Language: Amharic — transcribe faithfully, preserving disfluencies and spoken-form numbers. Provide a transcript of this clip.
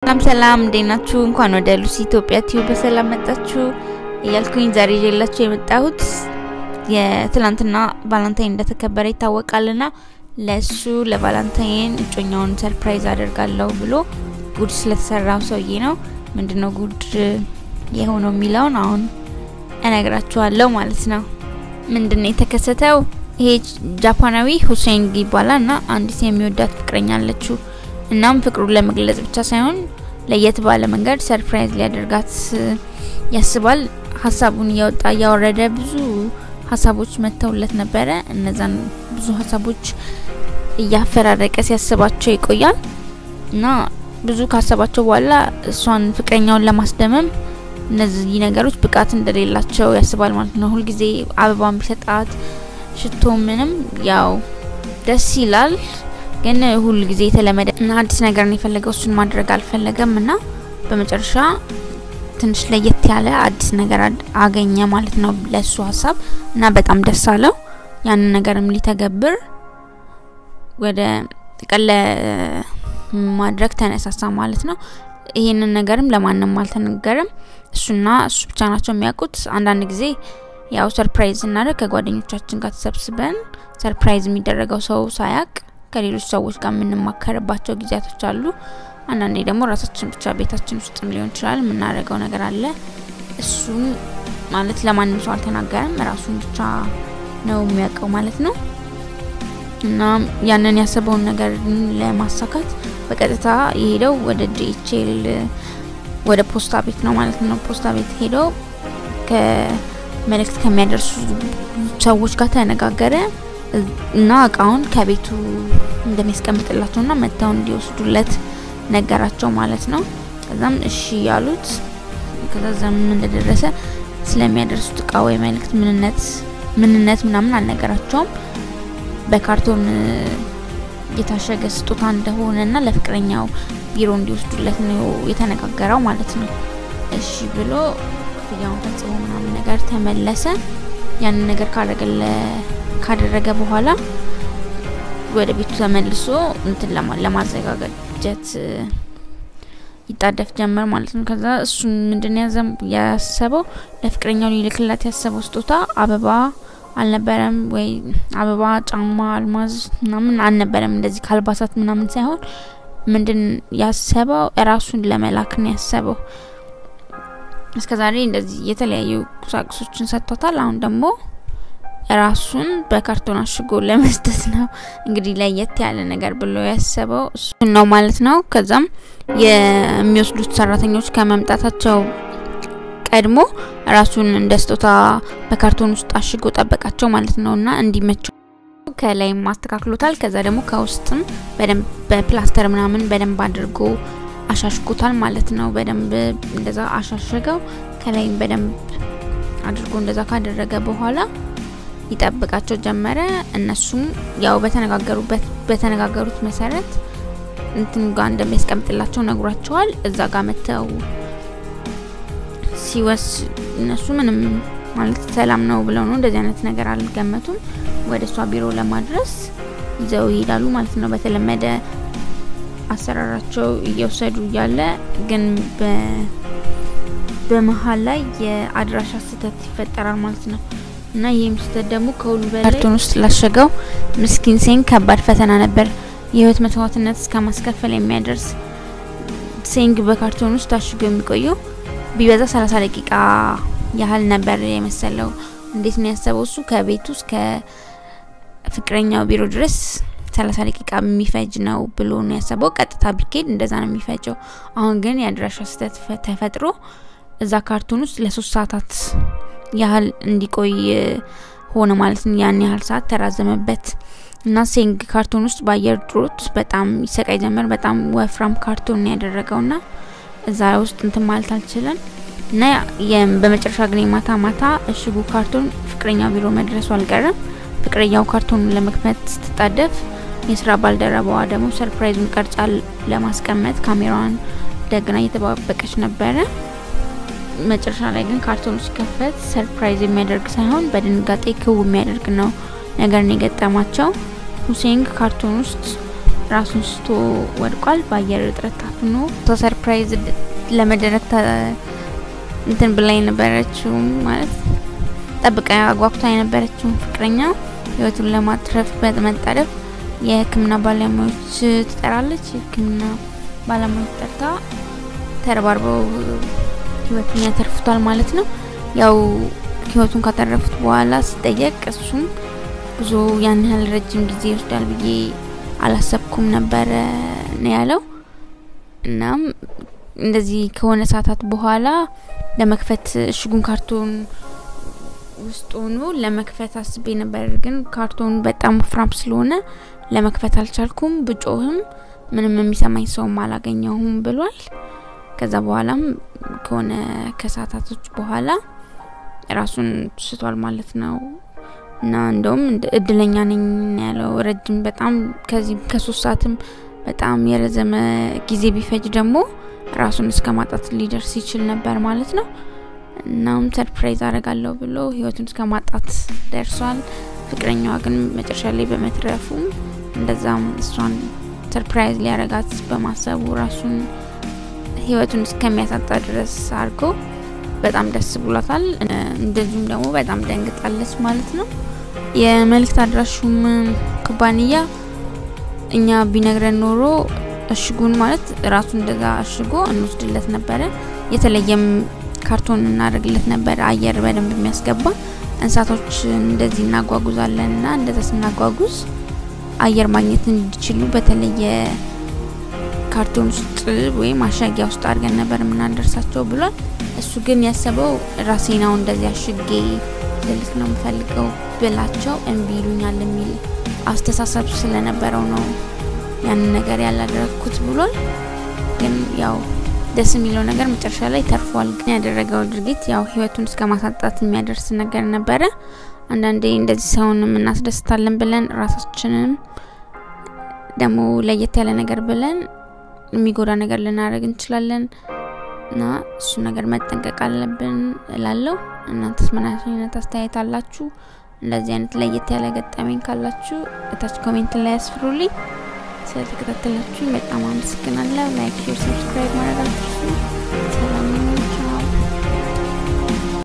ሰላም ሰላም እንዴናችሁ እንኳን ወደ ሉሲ ኢትዮጵያ ቲዩብ በሰላም መጣችሁ እያልኩኝ ዛሬ ይዤላችሁ የመጣሁት የትላንትና ቫለንታይን እንደተከበረ ይታወቃልና ለሱ ለቫለንታይን እጮኛውን ሰርፕራይዝ አደርጋለሁ ብሎ ጉድ ስለተሰራው ሰውዬ ነው ምንድነው ጉድ የሆነው ሚላውን አሁን እነግራችኋለሁ ማለት ነው ምንድነው የተከሰተው ይሄ ጃፓናዊ ሁሴን ይባላልና አንዲት የሚወዳት ፍቅረኛ አለችው እናም ፍቅሩን ለመግለጽ ብቻ ሳይሆን ለየት ባለ መንገድ ሰርፕራይዝ ሊያደርጋት ያስባል ሐሳቡን ያወጣ ያወረደ ብዙ ሐሳቦች መተውለት ነበር እነዛን ብዙ ሐሳቦች ያፈራረቀ ሲያስባቸው ይቆያል እና ብዙ ካሰባቸው በኋላ እሷን ፍቅረኛውን ለማስደመም እነዚህ ነገሮች ብቃት እንደሌላቸው ያስባል ማለት ነው ሁሉ ጊዜ አበባን ቢሰጣት ሽቶ ምንም ያው ደስ ይላል ግን ሁሉ ጊዜ የተለመደ እና አዲስ ነገር ነው የፈለገው እሱን ማድረግ አልፈለገምና በመጨረሻ ትንሽ ለየት ያለ አዲስ ነገር አገኘ ማለት ነው ለሱ ሐሳብ እና በጣም ደስ አለው ያን ነገርም ሊተገብር ወደ ቀለ ማድረግ ተነሳሳ ማለት ነው ይሄንን ነገርም ለማንንም አልተነገረም እሱና እሱ ብቻ ናቸው የሚያውቁት አንዳንድ ጊዜ ያው ሰርፕራይዝ እናደርግ ከጓደኞቻችን ጋር ተሰብስበን ሰርፕራይዝ የሚደረገው ሰው ሳያቅ ከሌሎች ሰዎች ጋር ምንማከርባቸው ጊዜያቶች አሉ አንዳንዴ ደግሞ ራሳችን ብቻ ቤታችን ውስጥም ሊሆን ይችላል ምናረጋው ነገር አለ እሱ ማለት ለማንም ሰው አልተናገረም ራሱን ብቻ ነው የሚያውቀው ማለት ነው እና ያንን ያሰበውን ነገር ለማሳካት በቀጥታ ይሄደው ወደ ዲኤችኤል ወደ ፖስታ ቤት ነው ማለት ነው ፖስታ ቤት ሄደው ከመልእክት ከሚያደርሱ ሰዎች ጋር ተነጋገረ እና አቃውን ከቤቱ እንደሚያስቀምጥላቸውና መታው እንዲወስዱለት ነገራቸው ማለት ነው ከዛም እሺ ያሉት ከዛም እንደደረሰ ስለሚያደርሱት ቃው የመልእክት ምንነት ምንነት ምናምን አልነገራቸውም በካርቶን የታሸገ ስጦታ እንደሆነና ለፍቅረኛው ቢሮ እንዲወስዱለት ነው የተነጋገረው ማለት ነው እሺ ብሎ ያው ተጽፎ ምናምን ነገር ተመለሰ ያን ነገር ካደረገለ ካደረገ በኋላ ወደ ቤቱ ተመልሶ እንትን ለማዘጋጀት ይጣደፍ ጀመር ማለት ነው ከዛ እሱ ምንድነው ያዘም ያሰበው ለፍቅረኛው ሊልክላት ያሰበው ስጦታ አበባ አልነበረም ወይ አበባ ጫማ አልማዝ ምናምን አልነበረም እንደዚህ ካልባሳት ምናምን ሳይሆን ምንድን ያሰበው ራሱን ለመላክ ነው ያሰበው እስከዛሬ እንደዚህ የተለያዩ ቁሳቁሶችን ሰጥቷታል አሁን ደግሞ ራሱን በካርቶን አሽጎ ለመስጠት ነው እንግዲህ ለየት ያለ ነገር ብሎ ያሰበው እሱ ነው ማለት ነው ከዛም የሚወስዱት ሰራተኞች ከመምጣታቸው ቀድሞ ራሱን እንደስጦታ በካርቶን ውስጥ አሽጎ ጠበቃቸው ማለት ነውና እንዲመቸው ከላይ ማስተካክሎታል ከዛ ደግሞ ከውስጥም በደንብ በፕላስተር ምናምን በደንብ አድርጎ አሻሽጎታል ማለት ነው በደንብ እንደዛ አሻሽገው ከላይም በደንብ አድርጎ እንደዛ ካደረገ በኋላ ይጠብቃቸው ጀመረ እነሱም ያው በተነጋገሩበት በተነጋገሩት መሰረት እንትን ጋር እንደሚያስቀምጥላቸው ነግሯቸዋል እዛ ጋር መተው ሲወስ እነሱ ምንም ማለት ሰላም ነው ብለው ነው እንደዚህ አይነት ነገር አልገመቱም ወደሷ ቢሮ ለማድረስ ይዘው ይላሉ ማለት ነው በተለመደ አሰራራቸው እየወሰዱ ያለ ግን በ በመሃል ላይ የአድራሻ ስህተት ይፈጠራል ማለት ነው እና ይሄም ስህተት ደግሞ ከሁሉ በላይ ካርቶን ውስጥ ላሸገው ምስኪን ሴን ከባድ ፈተና ነበር የህይወት መስዋዕትነት እስከማስከፈል የሚያደርስ ሴንግ በካርቶን ውስጥ ታሽጎ የሚቆየው ቢበዛ ሰላሳ ደቂቃ ያህል ነበር የመሰለው እንዴት ነው ያሰበው እሱ ከቤቱ እስከ ፍቅረኛው ቢሮ ድረስ ሰላሳ ደቂቃ የሚፈጅ ነው ብሎ ነው ያሰበው ቀጥታ ቢኬድ እንደዛ ነው የሚፈጀው አሁን ግን ያድራሻ ስህተት ተፈጥሮ እዛ ካርቶን ውስጥ ለሶስት ሰዓታት ያህል እንዲቆይ ሆነ ማለት ነው ያን ያህል ሰዓት ተራዘመበት እና ሴንግ ካርቶን ውስጥ ባየር ድሮት በጣም ይሰቃይ ጀመር በጣም ወፍራም ካርቶን ያደረገውና እዛ ውስጥ እንትን ማለት አልችልም እና በመጨረሻ ግን ማታ ማታ እሽጉ ካርቶን ፍቅረኛው ቢሮ መድረሱ አልቀረም ፍቅረኛው ካርቶኑን ለመክፈት ስትጣደፍ የስራ ባልደረባዋ ደግሞ ሰርፕራይዙን ቀርጻ ለማስቀመጥ ካሜራዋን ደግና እየተባበቀች ነበር መጨረሻ ላይ ግን ካርቶኑ ሲከፈት ሰርፕራይዝ የሚያደርግ ሳይሆን በድንጋጤ ክው የሚያደርግ ነው ነገር ነው የገጠማቸው ሁሴን ካርቶን ውስጥ ራሱን ስቶ ወድቋል በአየር እጥረት ታፍኖ ሰርፕራይዝ ለመደረግ እንትን ብላይ ነበረችው ማለት ጠብቃ አጓጉታ የነበረችው ፍቅረኛ ህይወቱን ለማትረፍ በመጣደፍ የህክምና ባለሙያዎች ትጠራለች የህክምና ባለሙያዎች ጠርታ ተረባርበው ህይወቱን ያተርፉታል ማለት ነው ያው ህይወቱን ካተረፉት በኋላ ሲጠየቅ እሱም ብዙ ያን ያህል ረጅም ጊዜ ይወስዳል ብዬ አላሰብኩም ነበር ነው ያለው እናም እንደዚህ ከሆነ ሰዓታት በኋላ ለመክፈት እሽጉን ካርቶን ውስጥ ሆኖ ለመክፈት አስቤ ነበር ግን ካርቶኑ በጣም ፍራም ስለሆነ ለመክፈት አልቻልኩም ብጮህም ምንም የሚሰማኝ ሰው አላገኘሁም ብሏል ከዛ በኋላም ከሆነ ከሰዓታቶች በኋላ ራሱን ስቷል ማለት ነው እና እንደውም እድለኛ ነኝ ያለው ረጅም በጣም ከዚህ ከሶስት ሰዓትም በጣም የረዘመ ጊዜ ቢፈጅ ደግሞ ራሱን እስከማጣት ሊደርስ ይችል ነበር ማለት ነው እናም ሰርፕራይዝ አደርጋለሁ ብሎ ህይወቱን እስከማጣት ደርሷል ፍቅረኛዋ ግን መጨረሻ ላይ በመትረፉ እንደዛም እሷን ሰርፕራይዝ ሊያረጋት በማሰቡ ራሱን ህይወቱን እስከሚያሳጣ ድረስ አርጎ በጣም ደስ ብሏታል እንደዚሁም ደግሞ በጣም ደንግጣለች ማለት ነው የመልክት አድራሹም ኩባንያ እኛ ቢነግረን ኖሮ እሽጉን ማለት ራሱ እንደዛ እሽጎ እንወስድለት ነበር የተለየም ካርቶን እናደርግለት ነበር አየር በደንብ የሚያስገባ እንሳቶች እንደዚህ እናጓጉዛለንና እንደዛ ስናጓጉዝ አየር ማግኘት እንዲችሉ በተለየ ካርቶን ውስጥ ወይ ማሻጊያ ውስጥ አድርገን ነበር ምናደርሳቸው ብሏል እሱ ግን ያሰበው ራሴናው እንደዚህ አሽጌ ልልክ ነው የምፈልገው ብላቸው እንቢሉኛል የሚል አስተሳሰብ ስለነበረው ነው ያን ነገር ያላደረኩት ብሏል ግን ያው ደስ የሚለው ነገር መጨረሻ ላይ ተርፏል ግን ያደረገው ድርጊት ያው ህይወቱን እስከማሳጣት የሚያደርስ ነገር ነበር አንዳንዴ እንደዚህ ሰውንም እናስደስታለን ብለን ራሳችንን ደሞ ለየት ያለ ነገር ብለን የሚጎዳ ነገር ልናደርግ እንችላለን እና እሱ ነገር መጠንቀቅ አለብን እላለሁ እናንተስ ምን አይነት አስተያየት አላችሁ እንደዚህ አይነት ለየት ያለ ገጠመኝ ካላችሁ እታች ኮሜንት ላይ አስፍሩልኝ ስለተከታተላችሁ በጣም አመሰግናለሁ ላይክ ሼር ሰብስክራይብ ማድረጋችሁ